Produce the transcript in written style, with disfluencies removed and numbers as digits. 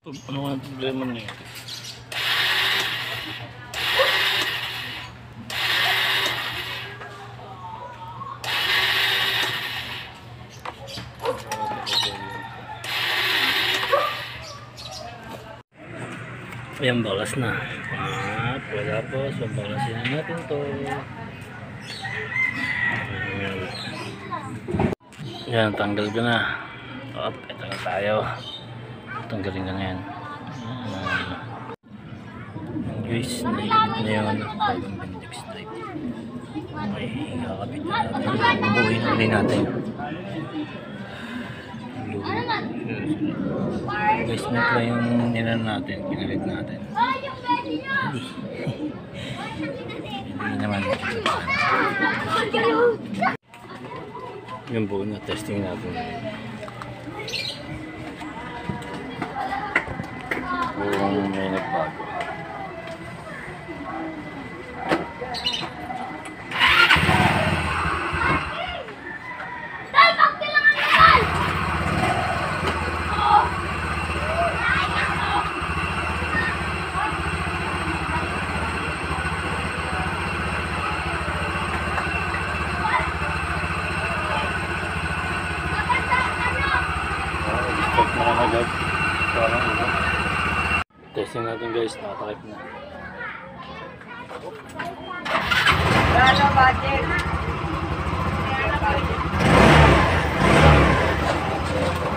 Ano nga ang problema niya? Ayan, balas na. At wala po. So balasin na natin to. Ayan, tanggal ko na. At ito na tayo. Tanggalin ka na yan. Guys, nailip na yun. Bagong Bendix type. Okay, kakabit na natin. Bubuhin na ulit natin. Guys, net lang yung nilan natin. Pinalit natin. Hindi naman. Yung buo na testing natin. Kung may nagbago. Testing natin guys, nakatakip na. Ano budget?